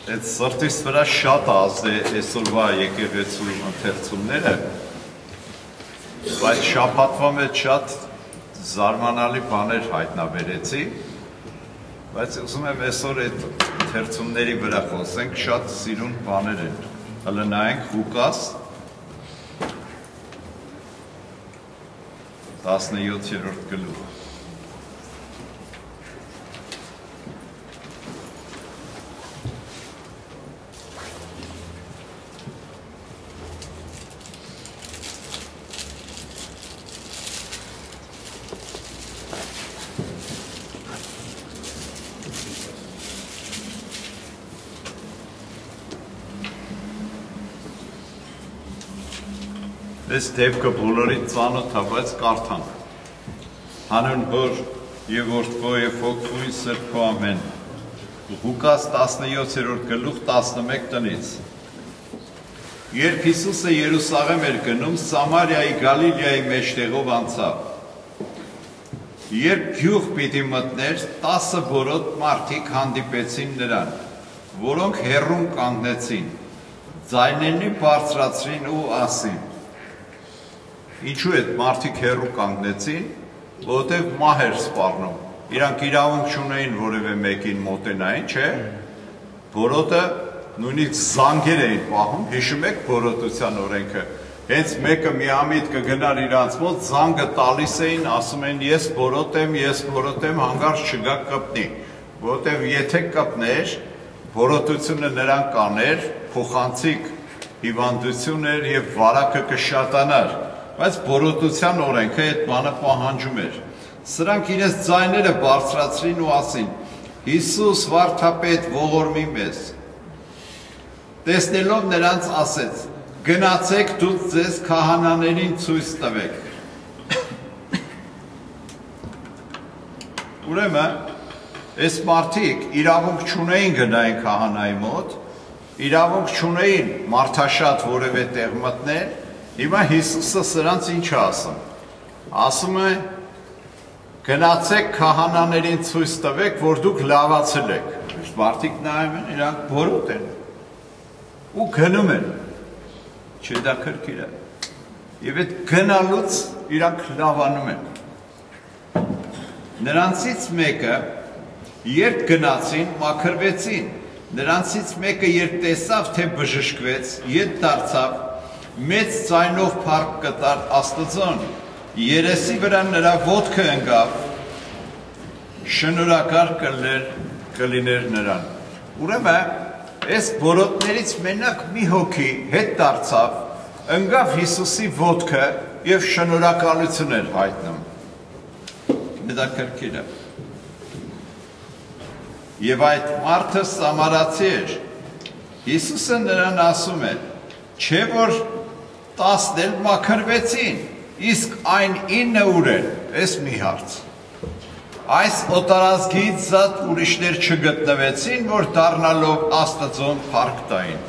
Այդ սրտիս վրա շատ ազդե այսօրվա եկեղեցու ընթերցումները, բայց շաբաթվա մեջ շատ զարմանալի բաներ հայտնաբերեցի, բայց ուզում եմ այսօր այդ ընթերցումների վրա խոսենք, շատ սիրուն բաներ են։ Հələ նայենք Ղուկաս 17-րդ գլուխ։ Այս դեպքը բոլորից ծանոթ է, բայց կարդանք։ Հանուն Հոր և Որդու և Հոգու Սրբու ամեն։ Ղուկաս 17-րդ գլուխ 11 տնից։ Երբ Հիսուսը Երուսաղեմ էր գնում, Սամարիայի Գալիլեայի մեջտեղով անցավ։ Երբ գյուղ պիտի մտներ, 10 բորոտ մարդիկ հանդիպեցին նրան, որոնք հեռուն կանգնեցին, ձայնենի բարձրացրին ու ասին. Ինչու այդ մարդիկ հեռու կանգնեցին, որովհետև մահ էր սպառնում, իրանք իրավունք չունեին որևէ մեկին մոտենային, չէ, բորոտը նույնիսկ զանգեր էին պահում, հիշում եք բորոտության օրենքը, հենց մեկը միամիտ կգնար իրանց մոտ, զանգը տալիս էին, ասում են ես բորոտ եմ, հանգարց չգա կպնի, որովհետև եթե կպներ, բորոտությունը նրան կաներ, փոխանցիկ հիվանդություն էր և վարակը կշատանար, բայց բորոտության օրենքը այդ բանը պահանջում էր։ Սրանք իրենց ձայները բարձրացրին ու ասին. Հիսուս վարդապետ ողորմի մեզ։ Տեսնելով նրանց ասեց. գնացեք դուք ձեզ քահանաներին ցույց տվեք։ Ուրեմն, այս մարդիկ իրավունք չունեին գնային քահանայի մոտ, իրավունք չունեին մարդաշատ որևէ տեղ մտնել, Հիմա Հիսուսը սրանց ինչ է ասում, ասում է, գնացեք քահանաներին ցույց տվեք, որ դուք լավացել եք, մարդիկ նայում են, իրանք բորոտ են, ու գնում են, չէ դա քրքիր է, և այդ գնալուց իրանք լավանում են, նրանցից մեկը, երբ գնացին, մաքրվեցին, նրանցից մեկը երբ տեսավ, թե բժշկվեց, ետ դարձավ, մեծ ձայնով փառք կտար Աստծուն, երեսի վրա նրա ոտքը ընկավ, շնորհակալ կլիներ նրան։ Ուրեմն, այս բորոտներից մենակ մի հոգի հետ դարձավ, ընկավ Հիսուսի ոտքը և շնորհակալություն էր հայտնում։ Հետաքրքիր է։ Եվ այդ մարդը սամարացի էր։ Հիսուսը նրան ասում է, չէ որ 10 էլ մաքրվեցին, իսկ այն 9 ուր են, ես մի հարց։ Այս օտարազգից զատ ուրիշներ չգտնվեցին, որ դառնալով Աստծուն փառք տային։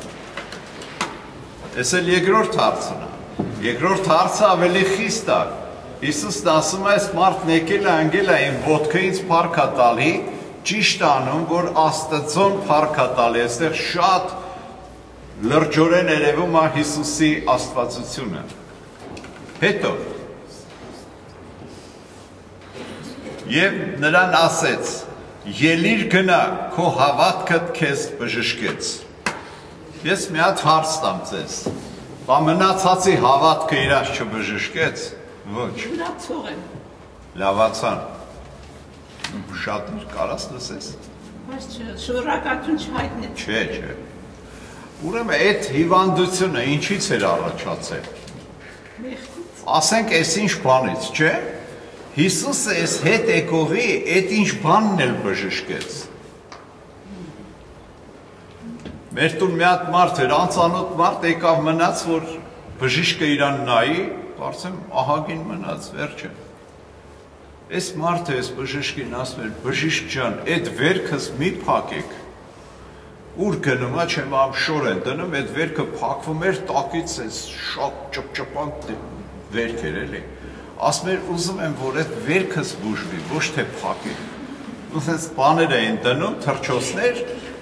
Ես էլ երկրորդ հարցն է։ Երկրորդ հարցը ավելի խիստ է։ Հիսուսն ասում է, այս մարդն եկել է, ընկել է, իմ ոտքը ինձ փառք է տալի, ճիշտ անում, որ Աստծուն փառք է տալի, այստեղ շատ լրջորեն երևում է Հիսուսի աստվածությունը։ Հետո և նրան ասեց, ելիր գնա, քո հավատքդ քեզ բժշկեց։ Ես մի հատ հարց տամ ձեզ, բա մնացածի հավատքը իրաց չբժշկեց, ոչ։ Մնացող են։ Լավացան։ Շատ կարաս լսես։ Բայց շնորհակալություն չհայտնեց։ Չէ։ Ուրեմն այդ հիվանդությունը ինչից էր առաջացել։ Ասենք այս ինչ բանից, չէ։ Հիսուսը այս հետ եկողի այդ ինչ բանն էլ բժշկեց։ Մեր տուն մի հատ մարդ էր, անծանոթ մարդ եկավ մնաց, որ բժիշկը իրան նայի, կարծեմ ահագին մնաց, վերջը։ Այս մարդը այս բժիշկին ասում էր, բժիշկ ջան, այդ վերքս մի փակեք։ Ուր գնում է, չեմ ամ շոր են դնում, այդ վերքը փակվում էր, տակից ես շատ ճպճպանք վերք էր էլի։ Ասում էր, ուզում եմ, որ այդ վերքս բուժվի, ոչ թե փակի։ Ուսենց բաներ էին դնում, թրջոցներ,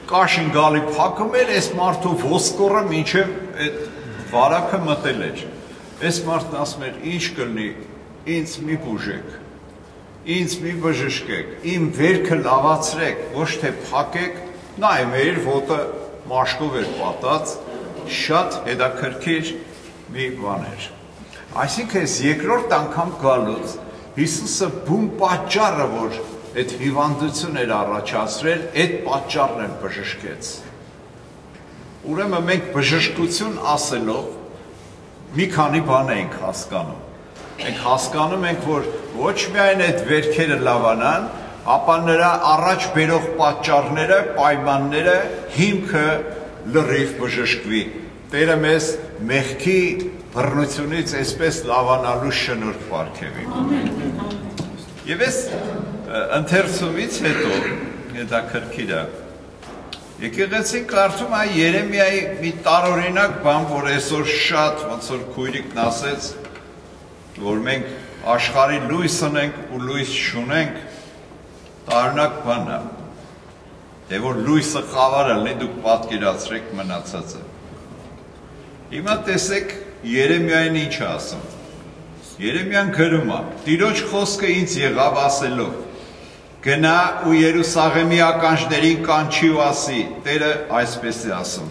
կաշին գալի փակում էր, այս մարդու ոսկորը մինչև այդ վարակը մտել էր։ Այս մարդն ասում էր, ինչ կլինի, ինձ մի բուժեք, ինձ մի բժշկեք, իմ վերքը լավացրեք, ոչ թե փակեք, նայ մեր ոտը մաշկով էր պատած, շատ հետաքրքիր մի բան էր։ Այսինքն այս երկրորդ անգամ գալուց Հիսուսը բուն պատճառը, որ այդ հիվանդություն էր առաջացրել, այդ պատճառն էլ բժշկեց։ Ուրեմն մենք բժշկություն ասելով մի քանի բան ենք հասկանում։ Մենք հասկանում ենք, որ ոչ միայն այդ վերքերը լավանան, ապա նրա առաջ բերող պատճառները, պայմանները, հիմքը լրիվ բժշկվի։ Տերը մեզ մեղքի բռնությունից այսպես լավանալու շնորհ պարգևի։ Եվ այս ընթերցումից հետո հետաքրքիր է։ Եկեղեցին կարդում է Երեմիայի մի տարօրինակ բան, որ այսօր շատ ոնց որ քույրիկն ասեց, որ մենք աշխարհի լույս ունենք ու լույս չունենք, տարօրինակ բան է։ Դե որ լույսը խավար է, դուք պատկերացրեք մնացածը։ Հիմա տեսեք Երեմիային ինչ է ասում։ Երեմիան գրում է. Տիրոջ խոսքը ինձ եղավ ասելով. գնա ու Երուսաղեմի ականջներին կանչի ու ասի, Տերը այսպես է ասում։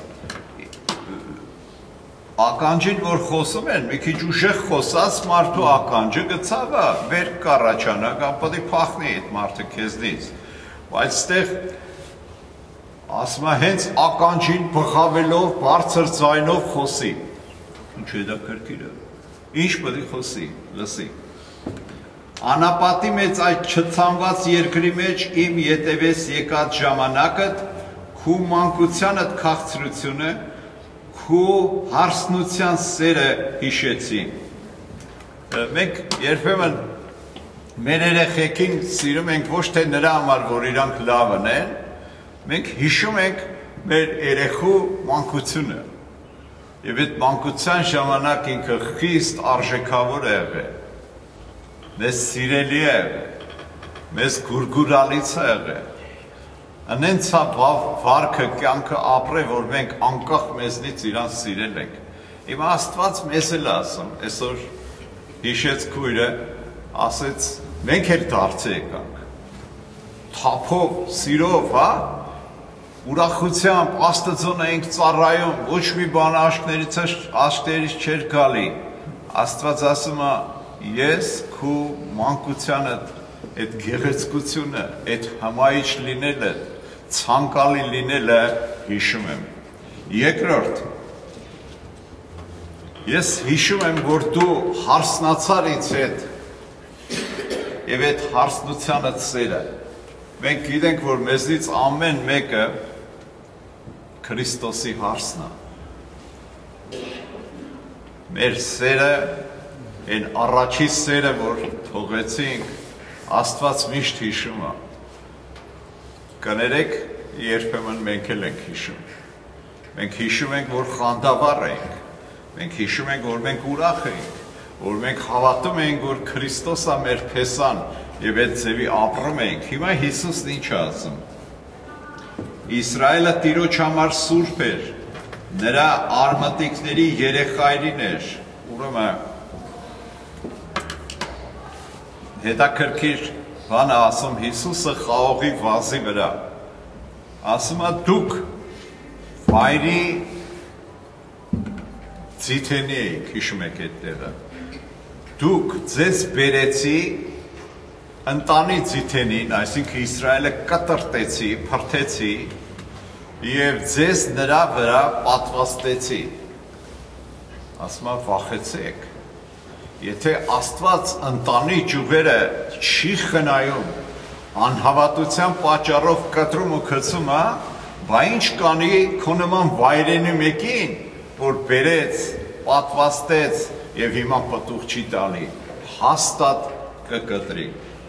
Ականջին որ խոսում են, մի քիչ ուժեղ խոսած մարդու ականջը գցավա, վեր կառաջանա, կամ պետք է փախնի այդ մարդը քեզնից։ Բայց այդտեղ ասում է հենց ականջին բղավելով, բարձր ձայնով խոսի։ Ինչ հետաքրքիր է։ Ինչ պետք է խոսի, լսի։ Անապատի մեջ այդ չցանված երկրի մեջ իմ ետևես եկած ժամանակդ, քու մանկությանդ քաղցրությունը, քու հարսնության սերը հիշեցի։ Մենք երբեմն մեր երեխեքին սիրում ենք ոչ թե նրա համար, որ իրանք լավ ունեն, մենք հիշում ենք մեր երեխու մանկությունը։ Եվ այդ մանկության ժամանակ ինքը խիստ արժեքավոր է եղել։ Մեզ սիրելի է եղել, մեզ գուրգուրալից է եղել։ Անենցա վարքը կյանքը ապրե, որ մենք անկախ մեզնից իրան սիրել ենք։ Հիմա Աստված մեզ էլ ասում, այսօր հիշեց քույրը, ասեց, մենք էլ դարձի եկանք։ Թափով, սիրով, հա, ուրախությամբ Աստծուն ենք ծառայում, ոչ մի բան աշկերից չէր գալի։ Աստված ասում է, ես քու մանկությանդ այդ գեղեցկությունը, այդ հմայիչ լինելը, ցանկալի լինելը հիշում եմ։ Երկրորդ, ես հիշում եմ, որ դու հարսնացար ինձ հետ եւ այդ հարսնությանդ սերը։ Մենք գիտենք, որ մեզնից ամեն մեկը Քրիստոսի հարսն է։ Մեր սերը, այն առաջի սերը, որ թողեցինք, Աստված միշտ հիշում է։ Կներեք, երբեմն մենք էլ ենք հիշում։ Մենք հիշում ենք, որ խանդավառ ենք։ Մենք հիշում ենք, որ մենք ուրախ ենք, որ մենք հավատում ենք, որ Քրիստոսը մեր փեսան եւ այդ ձևի ապրում ենք։ Հիմա Հիսուսն ինչ է ասում։ Իսրայելը Տիրոջ համար սուրբ էր, նրա արմատիկների երեխայրին էր, ուրեմն հետաքրքիր բան է ասում Հիսուսը խաղողի վազի վրա, ասում է դուք վայրի ձիթենի էիք, հիշում եք այդ տեղը, դուք ձեզ բերեցի ընտանի ձիթենին, այսինքն Իսրայելը կտրտեցի, փրթեցի եւ ձեզ նրա վրա պատվաստեցի։ Ասում է վախեցեք։ Եթե Աստված ընտանի ճյուղերը չի խնայում, անհավատության պատճառով կտրում ու գցում, բա ինչ կանի քո նման վայրենի մեկին, որ բերեց, պատվաստեց եւ հիմա պտուղ չի տալի, հաստատ կկտրի։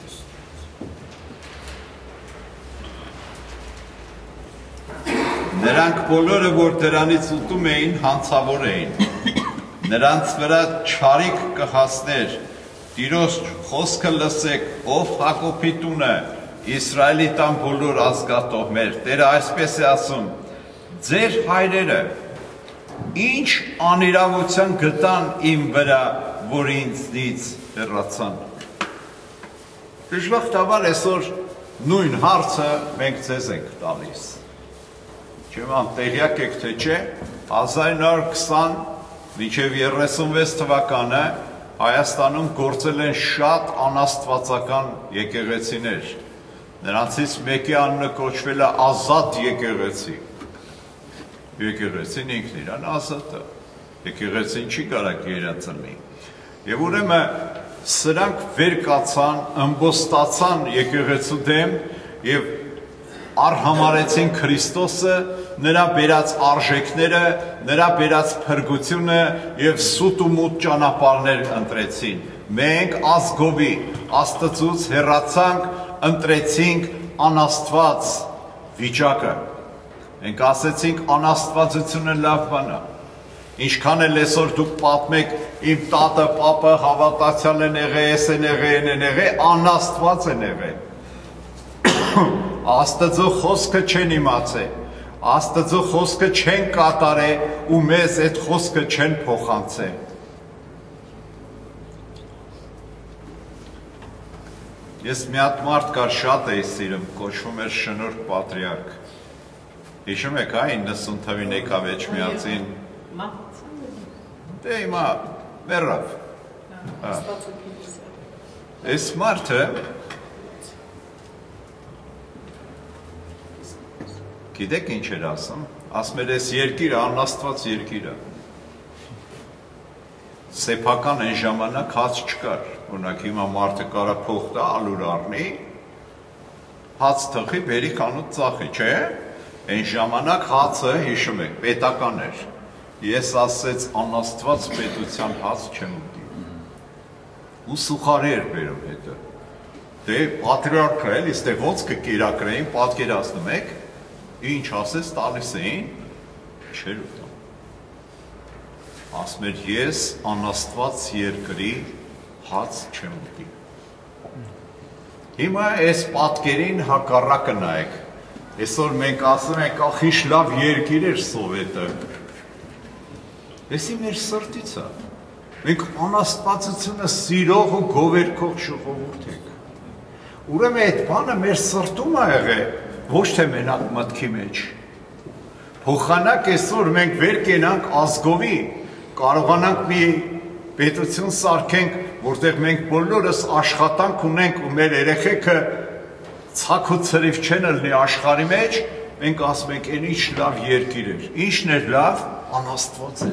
Նրանք բոլորը, որ դրանից ուտում էին, հանցավոր էին, նրանց վրա չարիք կհասներ, Տիրոջ խոսքը լսեք, ով Հակոբի տունը, Իսրայելի տան բոլոր ազգատողներ, Տերը այսպես է ասում, ձեր հայրերը ինչ անիրավության գտան իմ վրա, որ ինձնից հեռացան։ Դժբախտաբար այսօր նույն հարցը մենք ձեզ ենք տալիս։ Չեմ տեղյակ եք թե չէ, 1920 մինչև 36 թվականը Հայաստանում գործել են շատ անաստվածական եկեղեցիներ։ Նրանցից մեկի անունը կոչվել է Ազատ եկեղեցի։ Եկեղեցին ինքն իրան ազատ է։ Եկեղեցին չի կարող գերածնի։ Եվ ուրեմն սրանք վեր կացան, ըմբոստացան եկեղեցու դեմ եւ արհամարեցին Քրիստոսը, նրա բերած արժեքները, նրա բերած փրկությունը եւ սուտ ու մութ ճանապարհներ ընտրեցին։ Մենք ազգովի Աստծուց հեռացանք, ընտրեցինք անաստված վիճակը։ Մենք ասեցինք անաստվածությունը լավ բան է։ Ինչքան էլ այսօր դուք պատմեք իմ տատը, պապը հավատացյալ են եղել, էս են եղել, անաստված են եղել։ Աստծո խոսքը չեն իմացել, Աստծո խոսքը չեն կատարել ու մեզ այդ խոսքը չեն փոխանցել։ Ես մի հատ մարդ կար շատ էի սիրում, կոչվում էր Շնորհ Պատրիարք։ Հիշում եք, 90 թվին եկավ Էջմիածին։ Դե հիմա մեռավ։ Այս մարդը գիտեք ինչ էր ասում, ասում էր այս երկիրը անաստված երկիր է։ Սեփական այն ժամանակ հաց չկար, օրինակ հիմա մարդը կարա փող տա, ալուր առնի, հաց թխի, բերի խանութ ծախի, չէ՞։ Այն ժամանակ հացը, հիշում եք, պետական էր։ Ես ասեց անաստված պետության հաց չեմ ուտի։ Ու սուխարի էր բերում հետը։ Դե պատրիարքը էլ, իստե ոնց կկերակրեին, պատկերացնում եք, ինչ ասեց տալիս էին, չեր ուտում։ Ասում էր ես անաստված երկրի հաց չեմ ուտի։ Հիմա այս պատկերին հակառակը նայեք։ Այսօր մենք ասում ենք, ախ ինչ լավ երկիր էր Սովետը։ Էսի մեր սրտից է։ Մենք անաստվածությունը սիրող ու գովերքող ժողովուրդ ենք։ Ուրեմն այդ բանը մեր սրտում է եղել, ոչ թե մենակ մտքի մեջ։ Փոխանակ այսօր մենք վեր կենանք ազգովի, կարողանանք մի պետություն սարքենք, որտեղ մենք բոլորս աշխատանք ունենք ու մեր երեխեքը ցակ ու ցրիվ չեն ելնի աշխարհի մեջ, մենք ասում ենք, այն ինչ լավ երկիր էր։ Ինչն էր լավ, անաստված էր։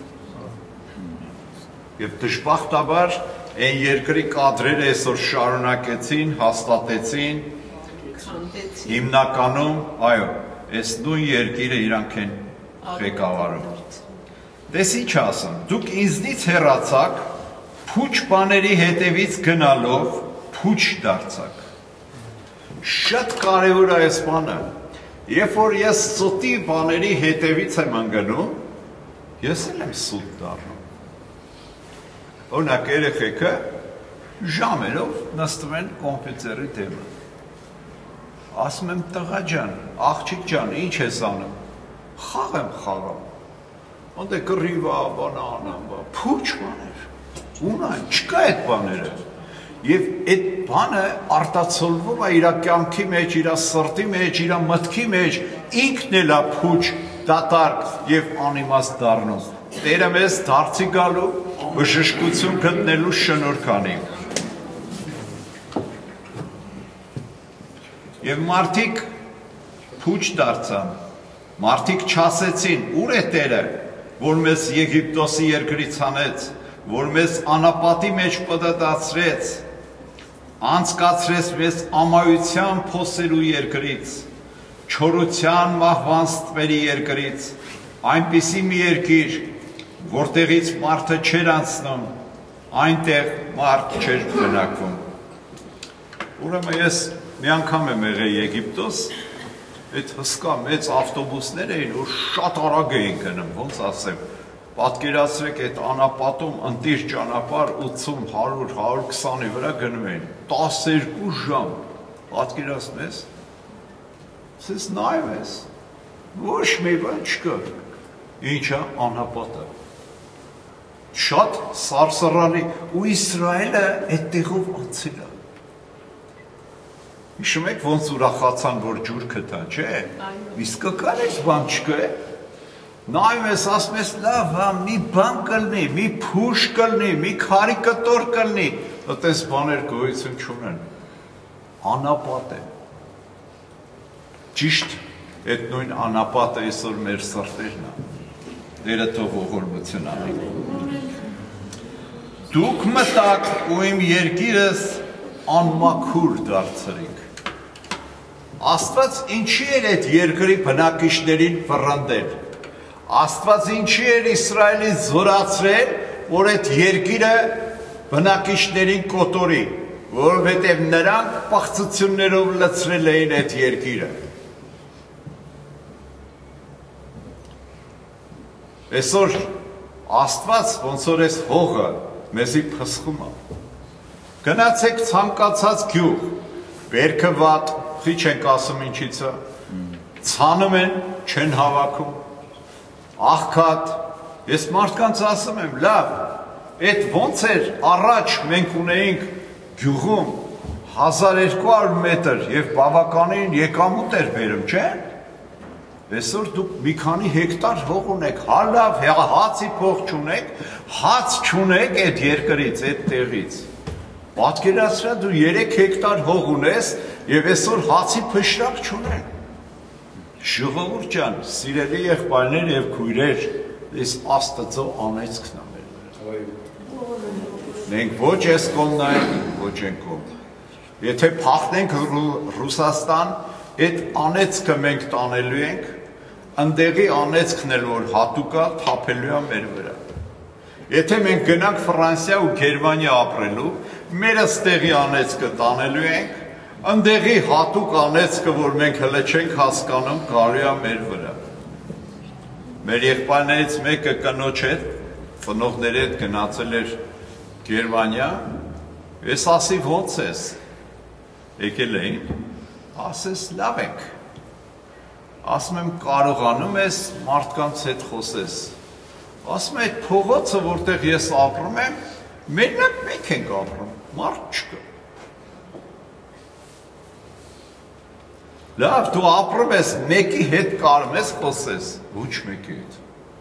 Եվ դժբախտաբար այն երկրի կադրերը այսօր շարունակեցին, հաստատեցին, հիմնականում, այո, այս նույն երկիրը իրանք են ղեկավարում։ Դες ինչ ասում, դուք ինձնից հեռացաք, փուչ բաների հետևից գնալով, փուչ դարձաք։ Շատ կարևոր է այս բանը։ Երբ որ ես սուտի բաների հետևից եմ ընկնում, ես էլ եմ սուտ դառնում։ Օրինակ երեխեքը ժամերով նստում են կոմպյուտերի դեմը։ Ասում եմ տղա ջան, աղջիկ ջան, ինչ ես անում։ Խաղ եմ խաղում։ Ոնց է կռիվա, բանան, փուչ բաներ։ Ունայն, չկա այդ բաները։ Եվ այդ բանը արտացոլվում է իր կյանքի մեջ, իր սրտի մեջ, իր մտքի մեջ, ինքն էլ է փուչ, դատարկ եւ անիմաստ դառնում։ Տերը մեզ դարձի գալու, բժշկություն գտնելու շնորհք անի։ Եվ մարդիկ փուչ դարձան, մարդիկ չասեցին, ուր է Տերը, որ մեզ Եգիպտոսի երկրից հանեց, որ մեզ անապատի մեջ պտտացրեց, անցկացրեց մեզ ամայության փոսելու երկրից, չորության մահվան ստվերի երկրից, այնպիսի մի երկիր, որտեղից մարդը չեր անցնում, այնտեղ մարդ չէր բնակվում։ Ուրեմն ես մի անգամ եմ եղել Եգիպտոս, այդ հսկա մեծ ավտոբուսներ էին, որ շատ արագ էին գնում, ոնց ասեմ, պատկերացրեք այդ անապատում ընտիր ճանապարհ 80, 100, 120-ի վրա գնում էին, 12 ժամ, պատկերացնում ես, ես նայում ես, ոչ մի բան չկա, ինչա անապատը, շատ սարսռալի, ու Իսրայելը այդտեղով անցել է, հիշում եք ոնց ուրախացան, որ ջուր գտան, չէ, իսկ կար այս բան չկա, նայում ես, ասում ես, լավ, մի բան կլնի, մի փուշ կլնի, մի քարիկատոր կլնի, այդպես բաներ գոյություն չունեն, անապատ է, ճիշտ, այդ նույն անապատը այսօր մեր սրտերն է, Տերը թող ողորմություն անի։ Դուք մտաք ու իմ երկիրս անմաքուր դարձրիք։ Աստված ինչի էր այդ երկրի բնակիչներին վռնդել։ Աստված ինչի էր Իսրայելի զորացրել, որ այդ երկիրը բնակիչներին կոտորի, որովհետև նրանք պղծություններով լցրել էին այդ երկիրը։ Այսօր Աստված ոնց որ այս հողը մեզի փսխում է։ Գնացեք ցանկացած գյուղ, բերքը վատ, խի չենք ասում ինչից է, ցանում են, չեն հավաքում, աղքատ, ես մարդկանց ասում եմ, լավ, այդ ոնց էր առաջ մենք ունեինք գյուղում 1200 մետր և բավականին եկամուտ էր բերում, չէ՞։ Այսօր դուք մի քանի հեկտար հող ունեք, հալավ, հացի փող չունեք, հաց չունեք այդ երկրից, այդ տեղից։ Պատկերացրա դու 3 հեկտար հող ունես և այսօր հացի փշրակ չունեն։ Ժողովուրդ ջան, սիրելի եղբայրներ և քույրեր, այս Աստծո անեծքն է մեր վրա։ Մենք ոչ այս կողմն ենք, ոչ այն կողմը։ Եթե փախնենք Ռուսաստան, այդ անեծքը մենք տանելու ենք, ընդեղի անեծքն էլ որ հատուկ է, թափելու է մեր վրա։ Եթե մենք գնանք Ֆրանսիա ու Գերմանիա ապրելու, մեր ստեղի անեծքը տանելու ենք, ընդեղի հատուկ անեծքը, որ մենք հլը չենք հասկանում, կարի է մեր վրա։ Մեր եղբայրներից մեկը կնոջ հետ, ծնողների հետ գնացել էր Գերմանիա, ես ասի ոնց ես, եկել էին, ասես լավ ենք, ասում եմ կարողանում ես մարդկանց հետ խոսես, ասում այդ փողոցը, որտեղ ես ապրում եմ, մենակ մենք ենք ապրում, մարդ չկա։ Լավ, դու ապրում ես, մեկի հետ կարում ես խոսես, ոչ մեկի հետ։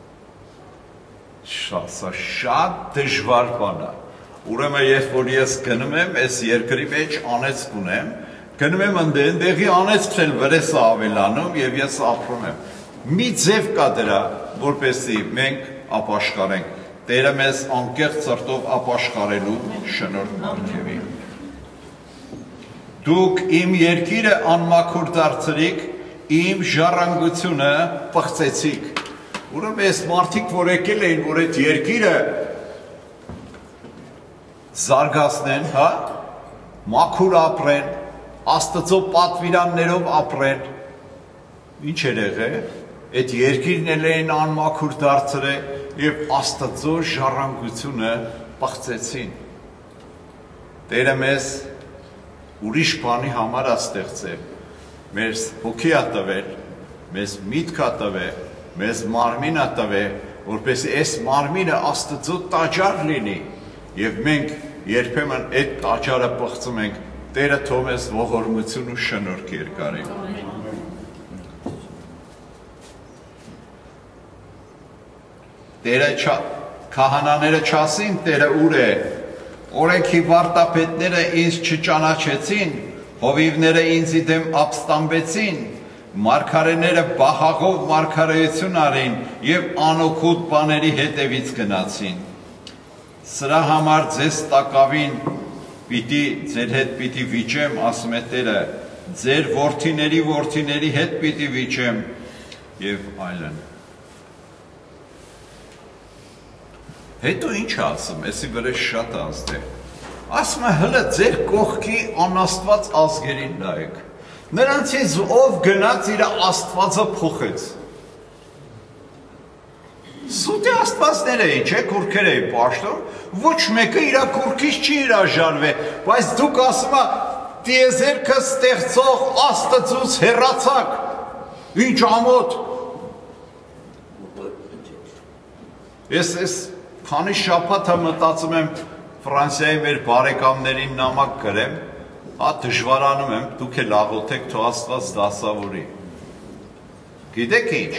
Շատ դժվար բան է։ Ուրեմն երբ որ ես գնում եմ, այս երկրի մեջ անեծք ունեմ, գնում եմ ընդեղի անեծքն էլ վրես է ավելանում և ես ապրում եմ։ Մի ձև կա դրա, որպեսզի մենք ապաշխարենք։ Տերը մեզ անկեղծ սրտով ապաշխարելու շնորհ պարգևի։ Դուք իմ երկիրը անմաքուր դարձրիք, իմ ժառանգությունը պղծեցիք։ Ուրեմն այս մարդիկ, որ եկել էին, որ այդ երկիրը զարգացնեն, հա, մաքուր ապրեն, Աստծո պատվիրաններով ապրեն, ինչ էր եղել, այդ երկիրն էլ էին անմաքուր դարձրել և Աստծո ժառանգությունը պղծեցին։ Տերը մեզ ուրիշ բանի համար է ստեղծել, մեզ հոգի է տվել, մեզ միտք է տվել, մեզ մարմին է տվել, որպեսզի այս մարմինը Աստծո տաճար լինի, և մենք երբեմն այդ տաճարը պղծում ենք, Տերը թող մեզ ողորմություն ու շնորհք երկարի։ Տերը քահանաները չասին, Տերը ուր է, օրենքի վարտապետները ինձ չճանաչեցին, հովիվները ինձի դեմ ապստամբեցին, մարգարեները բախաղով մարգարեություն արին և անօգուտ բաների հետևից գնացին։ Սրա համար ձեզ տակավին ձեր հետ պիտի վիճեմ, ասում է Տերը, ձեր որդիների հետ պիտի վիճեմ և այլն։ Հետո ինչ ասում, եսի վրա շատ ազդել։ Ասում է հլը ձեր կողքի անաստված ազգերին նայեք։ Նրանցից ով գնաց իր աստվածը փոխեց։ Սուտի աստվածներ էին, չէ, կուրքեր էին պաշտում, ոչ մեկը իր կուրքից չի հրաժարվել, բայց դուք ասում տիեզերքը ստեղծող Աստծուց հեռացաք, ինչ ամոթ։ Ես քանի շաբաթ մտածում եմ Ֆրանսիայի մեր բարեկամներին նամակ գրեմ, դժվարանում եմ, դուք էլ աղոթեք, թող Աստված դասավորի։ Գիտեք ինչ,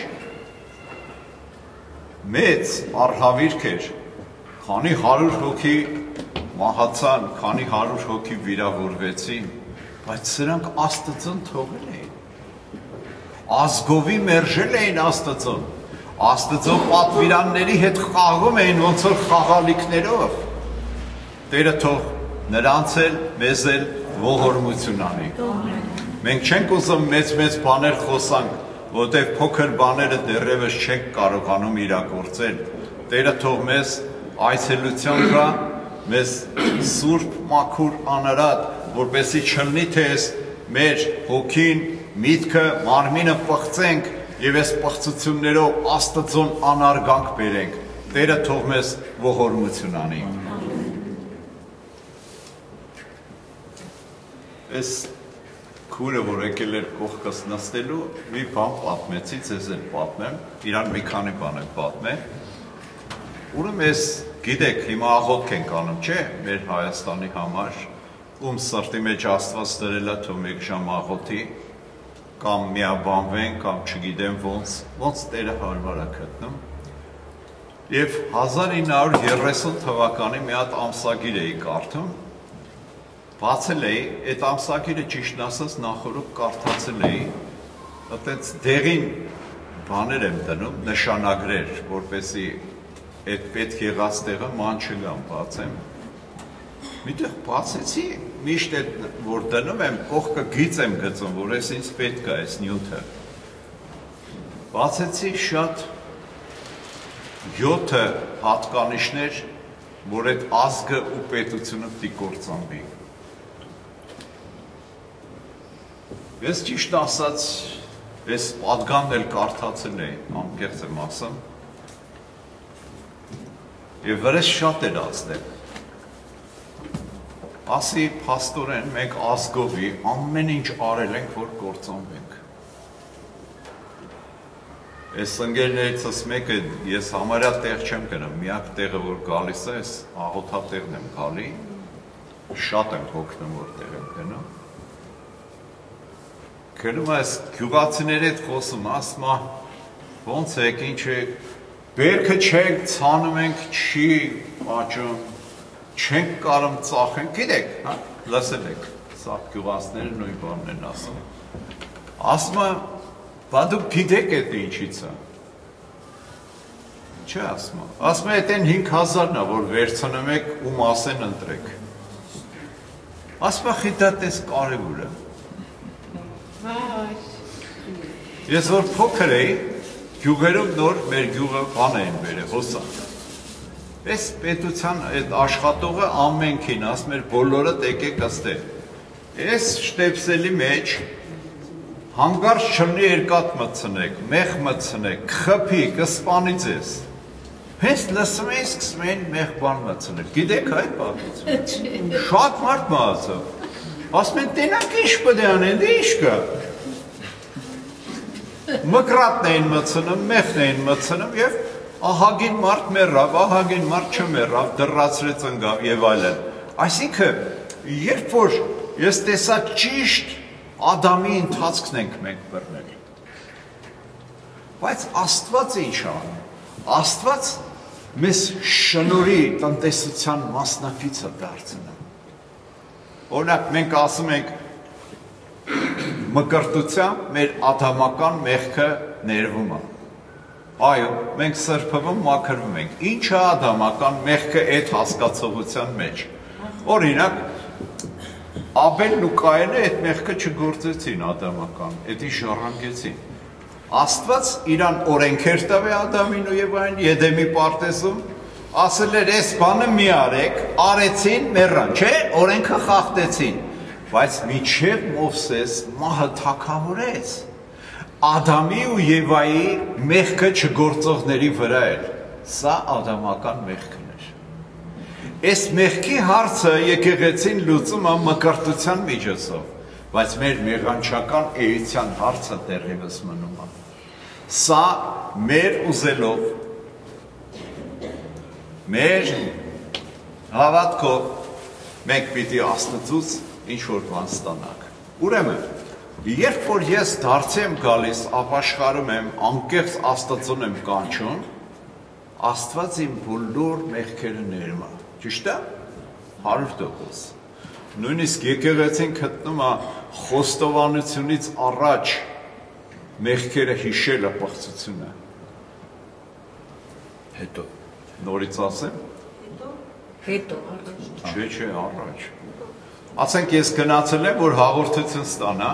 մեծ արհավիրք էր, քանի 100 հոգի մահացան, քանի 100 հոգի վիրավորվեցին, բայց սրանք Աստծուն թողել էին, ազգովի մերժել էին Աստծուն, Աստծո պատվիրանների հետ խաղում էին ոնց որ խաղալիքներով, Տերը թող նրանց էլ, մեզ էլ ողորմություն անի։ Մենք չենք ուզում մեծ բաներ խոսանք, որտեղ փոքր բաները դեռևս չենք կարողանում իրագործել։ Տերը թող մեզ այցելության գա, մեզ սուրբ մաքուր անարատ, որպեսզի չլինի թե մեր հոգին, միտքը, մարմինը պղծենք եւ այս պղծություններով Աստծուն անարգանք բերենք։ Տերը թող մեզ ողորմություն անի։ Այս քուրը, որ եկել էր կողքս նստելու, մի բան պատմեցի, ձեզ էլ պատմեմ, իրան մի քանի բան եմ պատմել։ Ուրեմն ես գիտեք, հիմա աղոթք ենք անում, չէ՞, մեր Հայաստանի համար, ում սրտի մեջ Աստված դրել է, թող մեկ ժամ աղոթի, կամ միաբանվեն, կամ չգիտեմ ոնց Տերը հարմար է գտնում։ Եվ 1930 թվականի մի հատ ամսագիր էի կարդում, բացել էի, այդ ամսագիրը ճիշտն ասած նախորդ կարդացել էի, այդպես դեղին բաներ եմ դնում, նշանագրեր, որպեսզի այդ պետք եղած տեղը ման չգամ բացեմ։ Միտեղ բացեցի, միշտ այդ որ դնում եմ, կողքը գիծ եմ գծում, որ ես ինձ պետք է այս նյութը։ Բացեցի շատ 7 հատկանիշներ, որ այդ ազգը ու պետությունը պիտի կործանվի։ Ես ճիշտ ասած, ես պատգամն էլ կարդացել էի, անկեղծ եմ ասում, և վրես շատ էր ասնել, ասի փաստորեն մենք ազգովի ամեն ինչ արել ենք, որ կործանվենք։ Ես ընկերներիցս մեկը, ես համարյա տեղ չեմ գնում, միակ տեղը, որ գալիս է, ես աղոթատեղն եմ գալի, շատ եմ հոգնում, որ տեղ եմ գնում, Գնում այս գյուղացիների հետ խոսում, ասում է, ոնց եք, ինչ է, բերքը չենք, ցանում ենք, չի աճում, չենք կարում ծախենք, գիտեք, լսել եք, սա գյուղացիները նույն բանն են ասում։ Ասում է, բա դուք գիտեք այդ ինչից է։ Չէ ասում է, ասում է, այդ են 5000-ն է, որ վերցնում եք ու մասեն ընտրեք։ Ասում է, խի դա տես կարևոր է։ Ես որ փոքր էի, գյուղերում նոր մեր գյուղը բան էին բերել, հոսանք։ Այս պետության այդ աշխատողը ամենքին ասում էր բոլորը եկեք ըստեղ։ Այս շտեպսելի մեջ հանգարց չլինի երկաթ մտցնեք, մեղ մտցնեք, խփի, կսպանի ձեզ։ Հենց լսում էի սկսում էին մեղ բան մտցնել։ Գիտեք այդ պատմությունը։ Շատ մարդ մահացավ։ Ասում են տենակ ինչ պետք է անեն, դե ինչ կա։ Մկրատն էին մտցնում, մեղն էին մտցնում և ահագին մարդ մեռավ, ահագին մարդ չմեռավ, դռացրեց ընկավ և այլն։ Այսինքն, երբ որ ես տեսա ճիշտ Ադամի ընթացքն ենք մենք բռնել։ Բայց Աստված ինչ անում։ Աստված մեզ շնորհի տնտեսության մասնակիցը դարձնում։ Օրինակ մենք ասում ենք մկրտությամբ մեր ադամական մեղքը ներվում է։ Այո, մենք սրբվում, մաքրվում ենք։ Ինչ է ադամական մեղքը այդ հասկացողության մեջ։ Օրինակ, Աբելն ու Կայենը այդ մեղքը չգործեցին ադամական, էդի ժառանգեցին։ Աստված իրան օրենքեր տվե Ադամին ու Եվային Եդեմի պարտեզում, ասել էր այս բանը մի արեք, արեցին, մեռան, չէ, օրենքը խախտեցին, բայց մինչև Մովսես մահը թագավորեց, Ադամի ու Եվայի մեղքը չգործողների վրա էր, սա ադամական մեղքն էր։ Այս մեղքի հարցը եկեղեցին լուծում է մկրտության միջոցով, բայց մեր մեղանչական էության հարցը դեռևս մնում է։ Սա մեր ուզելով, մեր հավատքով մենք պիտի Աստծուց ինչ-որ բան ստանանք։ Ուրեմն, երբ որ ես դարձի եմ գալիս, ապաշխարում եմ, անկեղծ Աստծուն եմ կանչում, Աստված իմ բոլոր մեղքերը ներում է, ճիշտ է, 100%։ Նույնիսկ եկեղեցին գտնում է խոստովանությունից առաջ մեղքերը հիշելը պղծություն է։ Հետո, նորից ասեմ։ Հետո, Չէ, առաջ։ Ասենք ես գնացել եմ, որ հաղորդություն ստանա,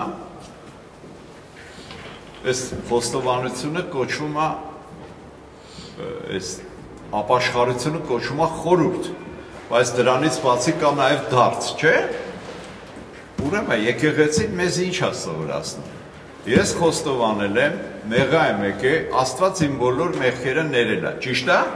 այս խոստովանությունը կոչվում է, այս ապաշխարությունը կոչվում է խորհուրդ, բայց դրանից բացի կա նաև դարձ, չէ՞։ Ուրեմն եկեղեցին մեզ ինչ է սովորացնում։ Ես խոստովանել եմ, մեղա եմ եկել, Աստված իմ բոլոր մեղքերը ներել է, ճիշտ է։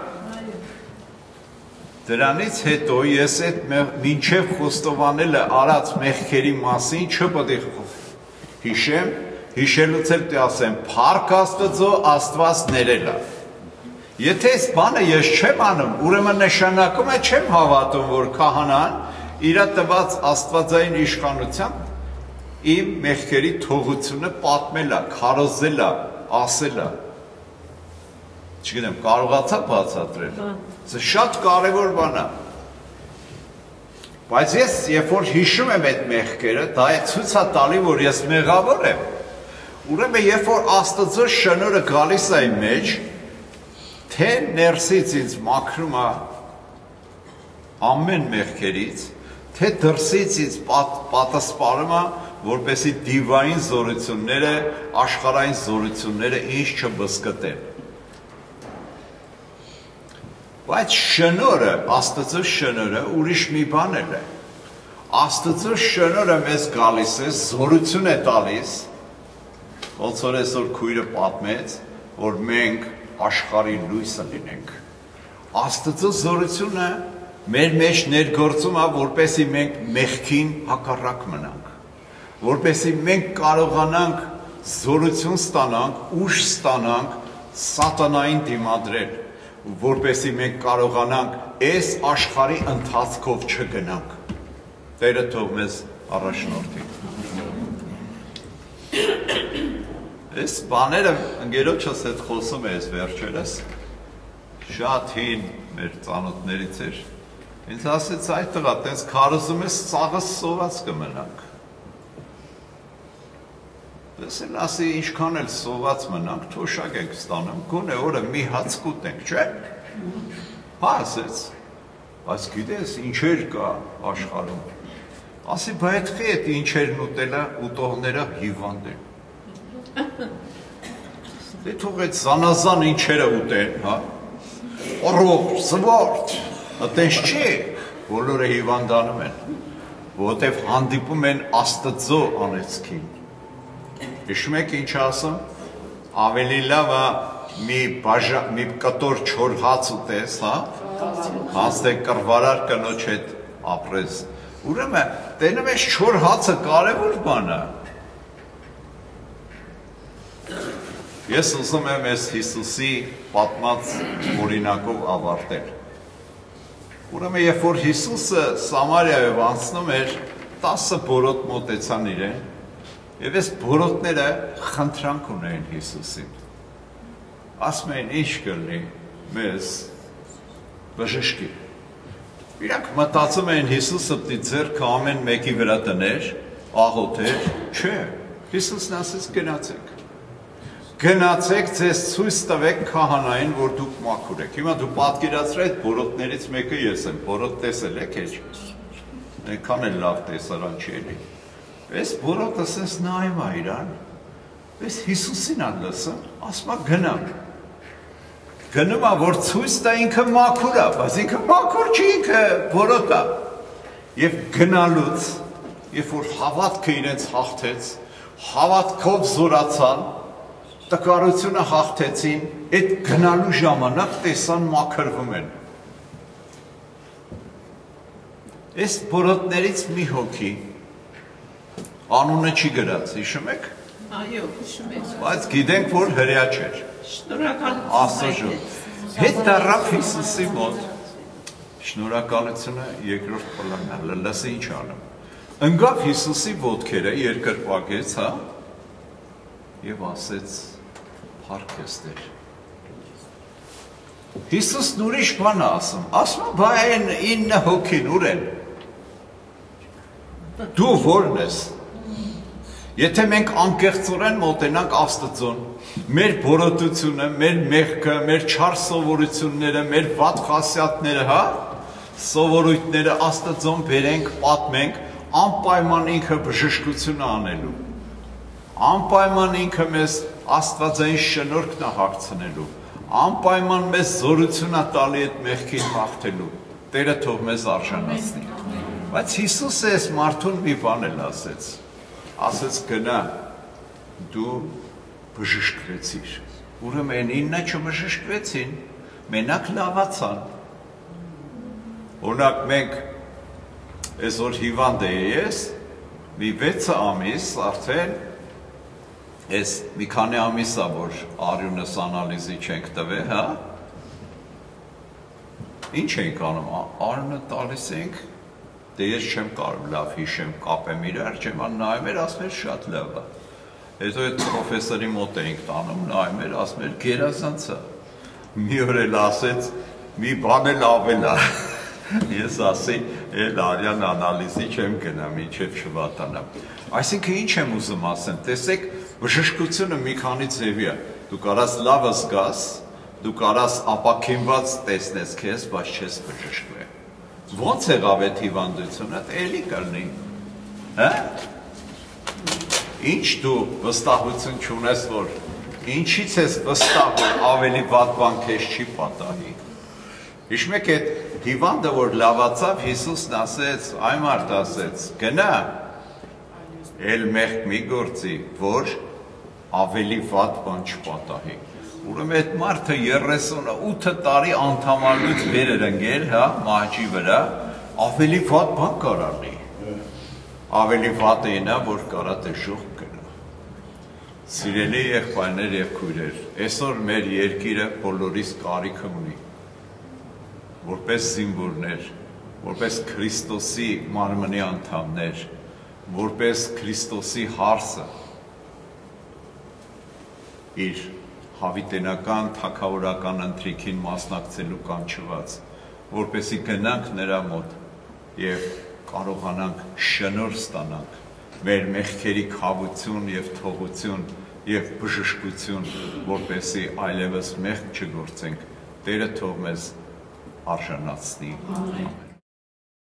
Դրանից հետո ես այդ մինչև խոստովանելը արած մեղքերի մասին չպետք է հիշեմ, հիշելուց էլ ասեմ, փառք Աստծո, Աստված ներել է։ Եթե այս բանը ես չեմ անում, ուրեմն նշանակում է չեմ հավատում, որ քահանան իր տված աստվածային իշխանությամբ իմ մեղքերի թողությունը պատմել է, քարոզել է, ասել է։ Չգիտեմ, կարողացա բացատրել։ Սա շատ կարևոր բան է։ Բայց ես, երբ որ հիշում եմ այդ մեղքերը, դա է ցույց է տալի, որ ես մեղավոր եմ։ Ուրեմն, երբ որ Աստծո շնորհը գալիս է իմ մեջ, թե ներսից ինձ մաքրում է ամեն մեղքերից, թե դրսից ինձ պատասպարում է, որպեսզի դիվային զորությունները, աշխարհային զորությունները ինձ չբզկտեն։ Բայց շնորհը, Աստծո շնորհը ուրիշ մի բան է։ Աստծո շնորհը մեզ գալիս է, զորություն է տալիս, ոնց որ այսօր քույրը պատմեց, որ մենք աշխարհի լույսը լինենք։ Աստծո զորությունը մեր մեջ ներգործում է, որպեսզի մենք մեղքին հակառակ մնանք, որպեսզի մենք կարողանանք զորություն ստանանք, ուժ ստանանք սատանային դիմադրել, որպեսզի մենք կարողանանք այս աշխարհի ընթացքով չգնանք։ Տերը թող մեզ առաջնորդի։ Այս բաները ընկերոջս հետ խոսում է այս վերջերս, շատ հին մեր ծանոթներից էր, ինձ ասեց այդ տղա, տենց քարոզում ես ծաղս սոված կմնանք։ Դեսել ասի, ինչքան էլ սոված մնանք, թոշակ ենք ստանում, գոնե օրը մի հաց կուտենք, չէ՞։ Հա ասեց, բայց գիտես, ինչեր կա աշխարհում։ Ասի, բա այդքի այդ ինչերն ուտողները հիվանդ են։ Դե թող այդ զանազան ինչերը ուտեն, հա։ Օրոք, զվարթ, այդպես չի, բոլորը հիվանդանում են, որովհետև հանդիպում են Աստծո անեծքին։ Հիշում եք ինչ ասում, ավելի լավ է մի կտոր չոր հաց ուտես, հա, հաստե կռվարար կնոջ հետ ապրես։ Ուրեմն, տենում ես չոր հացը կարևոր բան է։ Ես ուզում եմ այս Հիսուսի պատմած օրինակով ավարտել։ Ուրեմն, երբ որ Հիսուսը Սամարիայով անցնում էր, 10 բորոտ մոտեցան իրեն, և այս բորոտները խնդրանք ունեին Հիսուսին։ Ասում էին, ինչ կլինի մեզ բժշկի։ Իրանք մտածում էին Հիսուսը պիտի ձեռքը ամեն մեկի վրա դներ, աղոթեր, չէ, Հիսուսն ասեց գնացեք։ Գնացեք, ձեզ ցույց տվեք քահանային, որ դուք մաքուր եք։ Հիմա դու պատկերացրու այդ բորոտներից մեկը ես եմ, բորոտ տեսել եք էջ։ Այնքան էլ լավ տեսարան չի էլի։ Այս բորոտը սենց նայում է իրան, այս Հիսուսին ան լսում, ասում է գնամ։ Գնում է, որ ցույց տա ինքը մաքուր է, բայց ինքը մաքուր չի, ինքը բորոտ է։ Եվ գնալուց, երբ որ հավատքը իրենց հաղթեց, հավատքով զորացան, տկարությունը հաղթեցին, այդ գնալու ժամանակ տեսան մաքրվում են։ Այս բորոտներից մի հոգի անունը չի գրած, հիշում եք, Այո, հիշում եք։ բայց գիտենք, որ հրյա չէր, Շնորհակալություն։ հետ դառավ Հիսուսի մոտ, շնորհակալությունը երկրորդ պլանն է, լսի ինչ անում, ընկավ Հիսուսի ոտքերը, երկրպագեց, հա, և ասեց, փառք ես Տեր։ Հիսուսն ուրիշ բան է ասում, բա այն 9 հոգին ուր են, դու որն ես, եթե մենք անկեղծորեն մոտենանք Աստծուն, մեր բորոտությունը, մեր մեղքը, մեր չար սովորությունները, մեր վատ խասյաթները, հա, սովորույթները Աստծուն բերենք, պատմենք, անպայման ինքը բժշկություն անելու, անպայման ինքը մեզ Աստվածային շնորհքն է հագցնելու, անպայման մեզ զորություն է տալի այդ մեղքին հաղթելու, Տերը թող մեզ արժանացնի։ Բայց Հիսուսը այս մարդուն մի բան էլ ասեց գնա, դու բժշկվեցիր, ուրեմն 9 չբժշկվեցին, մենակ լավացան։ Օրինակ մենք այսօր հիվանդ ես, մի 6 ամիս արդեն Ես մի քանի ամիս է, որ արյունս անալիզի չենք տվել, հա? Ինչ ենք անում, արյունը տալիս ենք, դե ես չեմ կարող լավ հիշեմ, կապեմ իրար, չեմ նայում էր, ասում էր շատ լավ է։ Հետո այդ պրոֆեսորի մոտ էինք տանում, նայում էր, ասում էր գերազանց է։ Մի օր էլ ասեց, մի բան էլ ավել է։ Ես ասի, էլ արյան անալիզի չեմ գնա, մինչև չվատանամ։ Այսինքն ինչ եմ ուզում ասեմ, տեսեք, բժշկությունը մի քանի ձևի է, դու կարաս լավը զգաս, դու կարաս ապաքինված տեսնես քեզ, բայց չես բժշկվել։ Ոնց եղավ այդ հիվանդությունը, էլի կլինի, հա? Ինչ դու վստահություն չունես, որ ինչից ես վստահ, որ ավելի վատ բան քեզ չի պատահի։ Հիշում եք այդ հիվանդը, որ լավացավ, Հիսուսն ասեց, այ մարդ ասեց, գնա, էլ մեղք մի գործի, որ ավելի վատ բան չպատահի։ Ուրեմն այդ մարդը 38 տարի անդամալուց վեր էր ընկել, հա, մահճի վրա, ավելի վատ բան կարանի։ Ավելի վատ էինա, որ կարա դժոխք գնա։ Սիրելի եղբայրներ եւ քույրեր, այսօր մեր երկիրը բոլորիս կարիքը ունի, որպես զինվորներ, որպես Քրիստոսի մարմնի անդամներ, որպես Քրիստոսի հարսը իր հավիտենական թագավորական ընթրիքին մասնակցելու կանչված, որպեսզի գնանք նրա մոտ եւ կարողանանք շնորհ ստանանք մեր մեղքերի քավություն եւ թողություն եւ բժշկություն, որպեսզի այլևս մեղք չգործենք, Տերը թող մեզ արժանացնի։